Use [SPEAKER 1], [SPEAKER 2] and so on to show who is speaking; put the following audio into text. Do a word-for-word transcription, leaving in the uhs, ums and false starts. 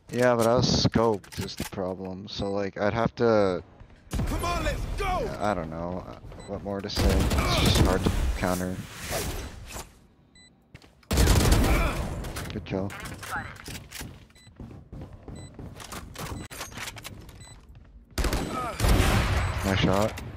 [SPEAKER 1] Yeah, but I was scoped is the problem. So like I'd have to.
[SPEAKER 2] Come on, let's go!
[SPEAKER 1] Yeah, I don't know uh, what more to say. It's just hard to counter. Good kill. Nice shot.